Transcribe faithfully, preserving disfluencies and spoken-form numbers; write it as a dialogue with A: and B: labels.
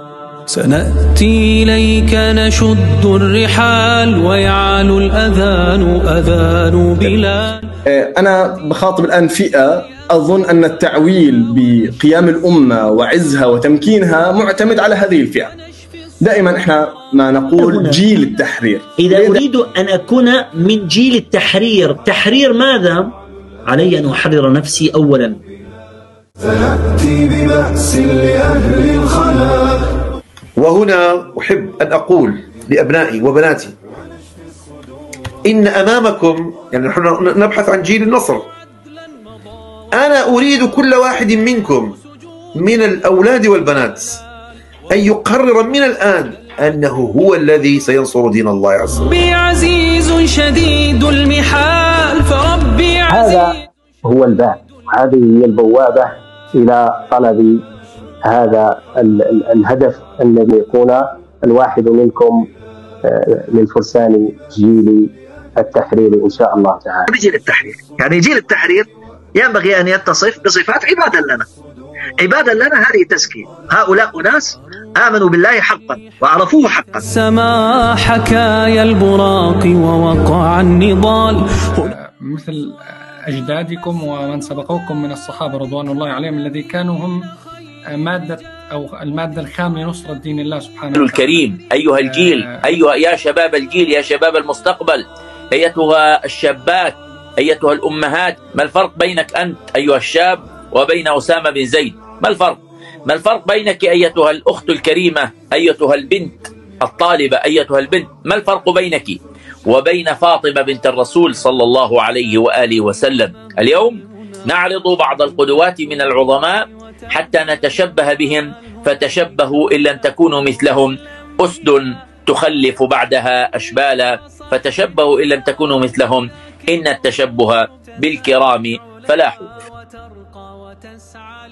A: سنأتي إليك نشد الرحال ويعلو الأذان أذان بلال.
B: أنا بخاطب الآن فئة أظن أن التعويل بقيام الأمة وعزها وتمكينها معتمد على هذه الفئة. دائما إحنا ما نقول جيل التحرير.
C: إذا أريد أن أكون من جيل التحرير، تحرير ماذا؟ علي أن أحرر نفسي أولا.
D: سنأتي ببأس لأهل الخلاء.
E: وهنا أحب أن أقول لأبنائي وبناتي إن أمامكم، يعني نحن نبحث عن جيل النصر، أنا أريد كل واحد منكم من الأولاد والبنات أن يقرر من الآن أنه هو الذي سينصر دين الله عز وجل.
A: ربي عزيز شديد المحال فربي عزيز.
F: هذا هو الباب، هذه هي البوابة إلى طلب هذا ال ال الهدف الذي يكون الواحد منكم من فرسان جيل التحرير إن شاء الله تعالى.
C: جيل التحرير، يعني جيل التحرير ينبغي أن يتصف بصفات عبادا لنا. عبادا لنا هذه تزكية. هؤلاء أناس آمنوا بالله حقا وعرفوه حقا.
A: سما حكايا البراق ووقع النضال.
G: مثل أجدادكم ومن سبقوكم من الصحابة رضوان الله عليهم الذي كانوا هم مادة أو المادة الخام لنصرة دين الله سبحانه وتعالى.
H: الكريم أيها الجيل، أيها يا شباب الجيل، يا شباب المستقبل، أيتها الشابات، أيتها الأمهات، ما الفرق بينك أنت أيها الشاب وبين أسامة بن زيد؟ ما الفرق؟ ما الفرق بينك أيتها الأخت الكريمة، أيتها البنت الطالبة، أيتها البنت؟ ما الفرق بينك وبين فاطمة بنت الرسول صلى الله عليه وآله وسلم؟ اليوم نعرض بعض القدوات من العظماء حتى نتشبه بهم، فتشبهوا إن لم تكونوا مثلهم. أسد تخلف بعدها أشبالا، فتشبهوا إن لم تكونوا مثلهم، إن التشبه بالكرام فلاح.